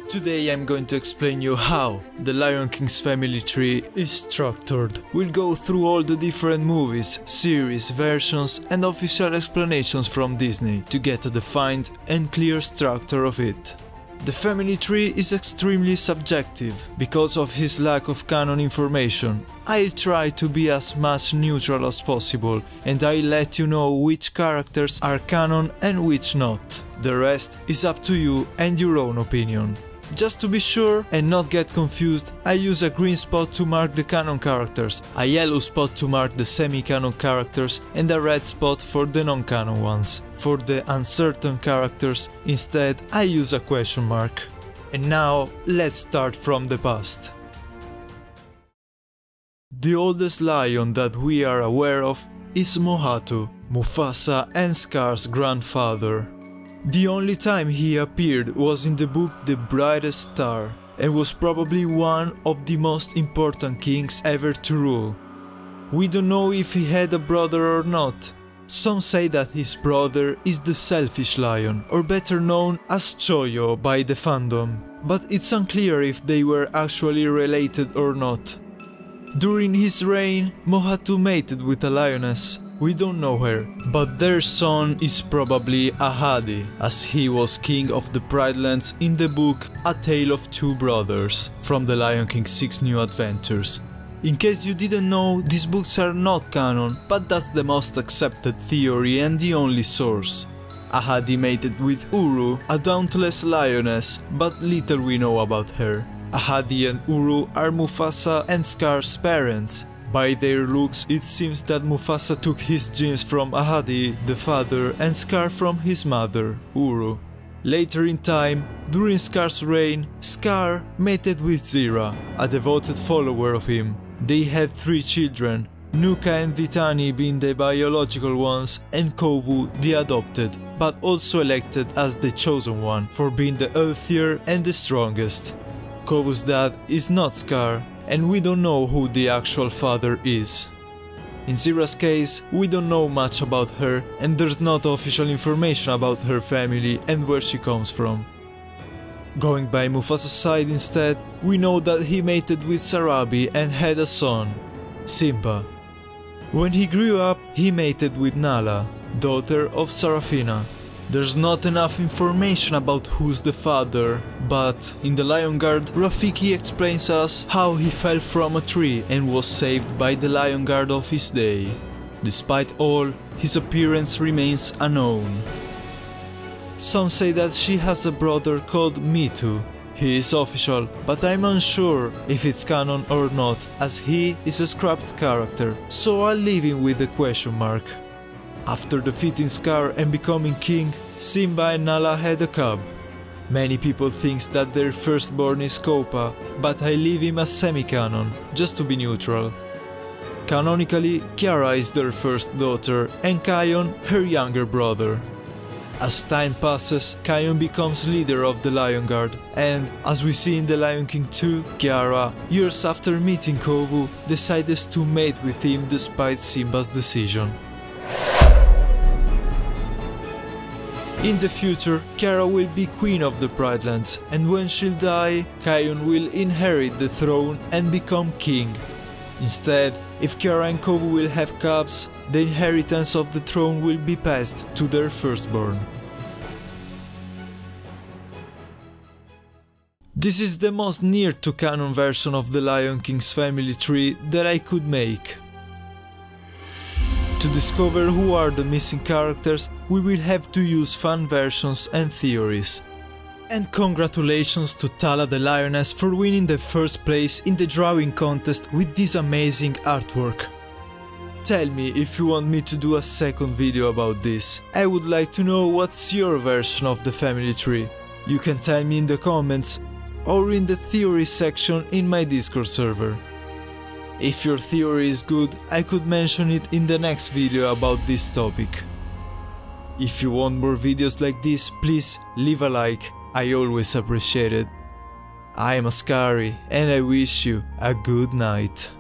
Today I'm going to explain you how the Lion King's family tree is structured. We'll go through all the different movies, series, versions and official explanations from Disney to get a defined and clear structure of it. The family tree is extremely subjective because of his lack of canon information. I'll try to be as much neutral as possible and I'll let you know which characters are canon and which not. The rest is up to you and your own opinion. Just to be sure and not get confused, I use a green spot to mark the canon characters, a yellow spot to mark the semi-canon characters and a red spot for the non-canon ones. For the uncertain characters, instead I use a question mark. And now, let's start from the past. The oldest lion that we are aware of is Mohato, Mufasa and Scar's grandfather. The only time he appeared was in the book The Brightest Star, and was probably one of the most important kings ever to rule. We don't know if he had a brother or not. Some say that his brother is the Selfish Lion, or better known as Choyo by the fandom, but it's unclear if they were actually related or not. During his reign, Mohato mated with a lioness. We don't know her, but their son is probably Ahadi, as he was king of the Pride Lands in the book A Tale of Two Brothers, from the Lion King 6 New Adventures. In case you didn't know, these books are not canon, but that's the most accepted theory and the only source. Ahadi mated with Uru, a dauntless lioness, but little we know about her. Ahadi and Uru are Mufasa and Scar's parents. By their looks, it seems that Mufasa took his genes from Ahadi, the father, and Scar from his mother, Uru. Later in time, during Scar's reign, Scar mated with Zira, a devoted follower of him. They had 3 children, Nuka and Vitani being the biological ones, and Kovu the adopted, but also elected as the chosen one for being the healthier and the strongest. Kovu's dad is not Scar, and we don't know who the actual father is. In Zira's case, we don't know much about her and there's not official information about her family and where she comes from. Going by Mufasa's side instead, we know that he mated with Sarabi and had a son, Simba. When he grew up, he mated with Nala, daughter of Sarafina. There's not enough information about who's the father, but in the Lion Guard, Rafiki explains us how he fell from a tree and was saved by the Lion Guard of his day. Despite all, his appearance remains unknown. Some say that she has a brother called Mitu. He is official, but I'm unsure if it's canon or not, as he is a scrapped character, so I'll leave him with a question mark. After defeating Scar and becoming king, Simba and Nala had a cub. Many people think that their firstborn is Kopa, but I leave him as semi-canon, just to be neutral. Canonically, Kiara is their first daughter and Kion her younger brother. As time passes, Kion becomes leader of the Lion Guard, and as we see in The Lion King 2, Kiara, years after meeting Kovu, decides to mate with him despite Simba's decision. In the future, Kiara will be queen of the Pride Lands, and when she'll die, Kion will inherit the throne and become king. Instead, if Kiara and Kovu will have cubs, the inheritance of the throne will be passed to their firstborn. This is the most near to canon version of the Lion King's family tree that I could make. To discover who are the missing characters, we will have to use fan versions and theories. And congratulations to Tala the Lioness for winning the first place in the drawing contest with this amazing artwork. Tell me if you want me to do a second video about this. I would like to know what's your version of the family tree. You can tell me in the comments or in the theory section in my Discord server. If your theory is good, I could mention it in the next video about this topic. If you want more videos like this, please leave a like, I always appreciate it. I am Ascari and I wish you a good night.